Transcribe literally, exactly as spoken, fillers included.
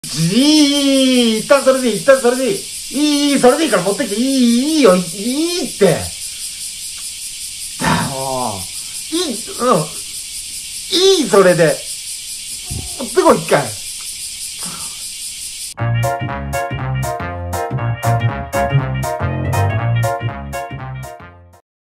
いい、一旦それでいい、一旦それでいい。いい、それでいいから持ってきて、いい、いいよ、いいって。だ、もう。いい、うん。いい、それで。持ってこい、一回。